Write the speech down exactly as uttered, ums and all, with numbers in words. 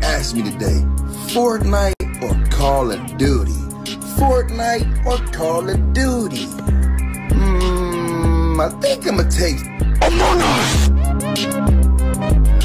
asked me today, Fortnite or Call of Duty? Fortnite or Call of Duty? Hmm, I think I'ma take Among Us.